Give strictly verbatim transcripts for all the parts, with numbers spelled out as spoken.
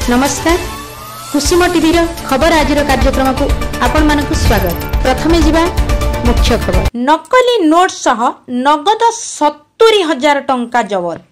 नमस्कार कुसुम टीवी खबर आज कार्यक्रम को आपण मानक स्वागत। प्रथमे जिबा मुख्य खबर। नकली नोट सह नगद सत्तरी हजार टंका जबत।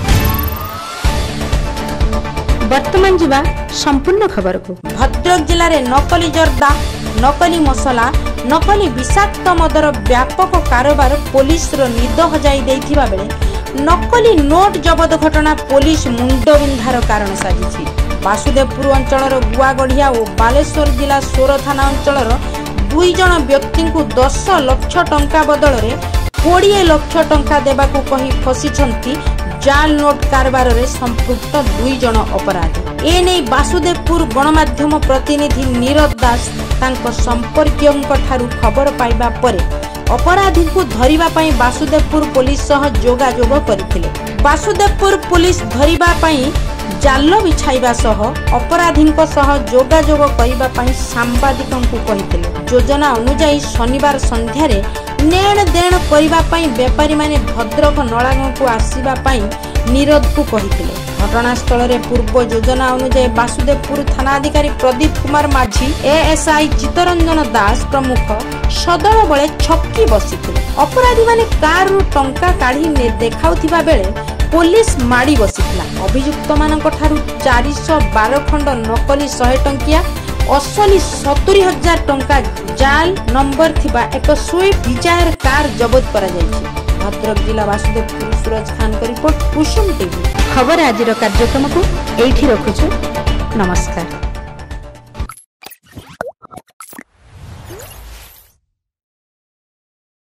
वर्तमान जिबा संपूर्ण खबर को। भद्रक जिले में नकली जर्दा, नकली मसला, नकली विषाक्त मदर व्यापक कारोबार पुलिस रो निद हजाई देथिबा बेले नकली नोट जबत घटना पुलिस मुंडबिंधार कारण साजिछि। वासुदेवपुर अंचल गुआगढ़िया और बालेश्वर जिला सोर थाना अंचल दुई जन व्यक्ति को दस लक्ष टंका बदल में कोड़े लक्ष टंका देवाकू कही फसीछंती जाल नोट कारबार रे संपृक्त दुई जन अपराधी। एने वासुदेवपुर गणमाध्यम प्रतिनिधि नीरज दास तांको संपर्कियों ठारू खबर पाइबा परे अपराधी को धरिबा पई वासुदेवपुर पुलिस सह जोगाजोग करथिले। वासुदेवपुर पुलिस धरिबा पई जाल बिछाइबा सह अपराधी सह जोगाजोग करबा पई सांबादिकों को कहिथिले। योजना अनुसार शनिवार संध्या रे नेण देण करबा पई व्यापारी माने भद्रक नलागो को आसीबा पई नीरज को कहिथिले। घटनास्थल रे पूर्व योजना अनुसार वासुदेवपुर थानाधिकारी प्रदीप कुमार माझी, एएसआई चित्तरंजन दास प्रमुख सदल बळे छक्की बसिथिले। अपराधी माने कार रु टंका काढी ने देखाउथिबा बेले पुलिस माड़ी बसिथिला। अभियुक्त मानक ठारू चार सौ बारह खंड नकली सौ टंकिया असली सत्तरी हजार टंका जाल नंबर थिबा एक स्विफ्ट डिजायर कार जबत करा जायछि। भद्रक जिला वासुदेवपुर सूरज खान का रिपोर्ट कुसुम टीवी। खबर आज कार्यक्रम को एठी रखुछु। नमस्कार।